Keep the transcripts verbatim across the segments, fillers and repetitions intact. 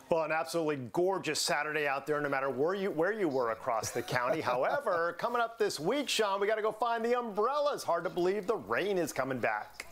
Well, an absolutely gorgeous Saturday out there, no matter where you where you were across the county. However, coming up this week, Sean, we got to go find the umbrellas. Hard to believe the rain is coming back.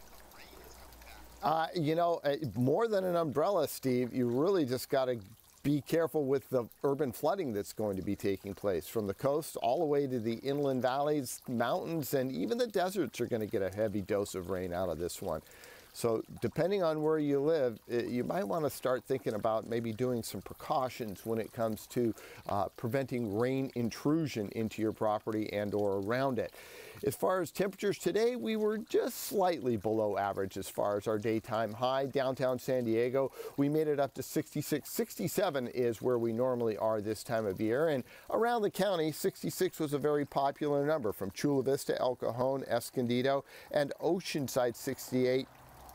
Uh, you know, uh, more than an umbrella, Steve, you really just got to be careful with the urban flooding that's going to be taking place from the coast all the way to the inland valleys, mountains, and even the deserts are going to get a heavy dose of rain out of this one. So depending on where you live, it, you might want to start thinking about maybe doing some precautions when it comes to uh, preventing rain intrusion into your property and or around it. As far as temperatures today, we were just slightly below average as far as our daytime high. Downtown San Diego, we made it up to sixty-six. sixty-seven is where we normally are this time of year. And around the county, sixty-six was a very popular number from Chula Vista, El Cajon, Escondido, and Oceanside sixty-eight.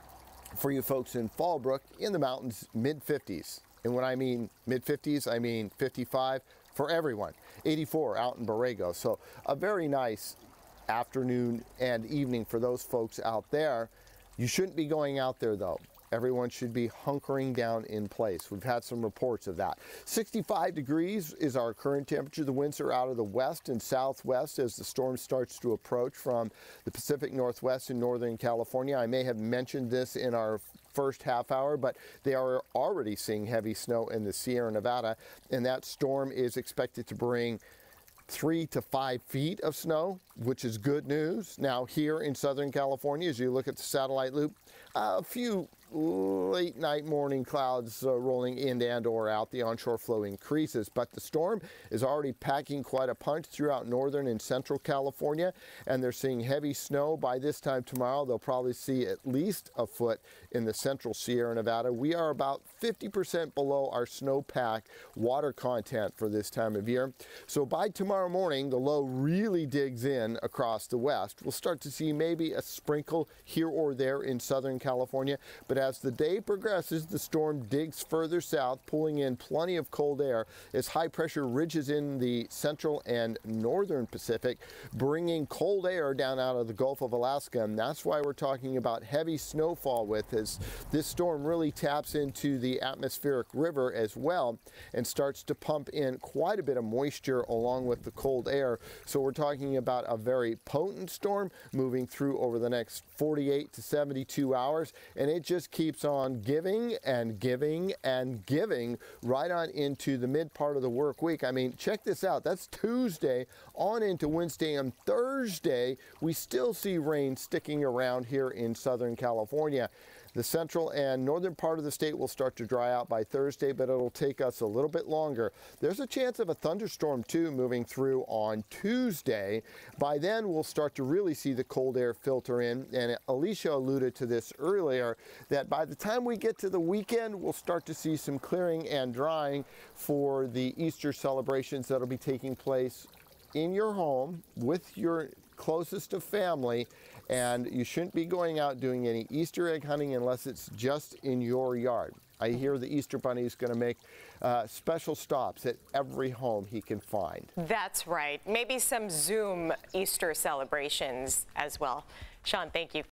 For you folks in Fallbrook, in the mountains, mid fifties. And when I mean mid fifties, I mean fifty-five for everyone. eighty-four out in Borrego. So a very nice afternoon and evening for those folks out there. You shouldn't be going out there though. Everyone should be hunkering down in place. We've had some reports of that. sixty-five degrees is our current temperature. The winds are out of the west and southwest as the storm starts to approach from the Pacific Northwest and Northern California. I may have mentioned this in our first half hour, but they are already seeing heavy snow in the Sierra Nevada, and that storm is expected to bring three to five feet of snow, which is good news. Now here in Southern California, as you look at the satellite loop, a few late night morning clouds uh, rolling in and or out. The onshore flow increases, but the storm is already packing quite a punch throughout northern and central California, and they're seeing heavy snow. By this time tomorrow, they'll probably see at least a foot in the central Sierra Nevada. We are about fifty percent below our snowpack water content for this time of year. So by tomorrow morning, the low really digs in across the west. We'll start to see maybe a sprinkle here or there in Southern California, but as the day progresses, the storm digs further south, pulling in plenty of cold air as high pressure ridges in the central and northern Pacific, bringing cold air down out of the Gulf of Alaska. And that's why we're talking about heavy snowfall with as this storm really taps into the atmospheric river as well and starts to pump in quite a bit of moisture along with the cold air. So we're talking about a very potent storm moving through over the next forty-eight to seventy-two hours, and it just keeps on giving and giving and giving right on into the mid part of the work week. I mean, check this out. That's Tuesday on into Wednesday and Thursday. We still see rain sticking around here in Southern California. The central and northern part of the state will start to dry out by Thursday, but it'll take us a little bit longer. There's a chance of a thunderstorm too moving through on Tuesday. By then, we'll start to really see the cold air filter in, and Alicia alluded to this earlier, that by the time we get to the weekend, we'll start to see some clearing and drying for the Easter celebrations that'll be taking place in your home with your closest of family. And you shouldn't be going out doing any Easter egg hunting unless it's just in your yard. I hear the Easter Bunny is going to make uh, special stops at every home he can find. That's right. Maybe some Zoom Easter celebrations as well. Sean, thank you.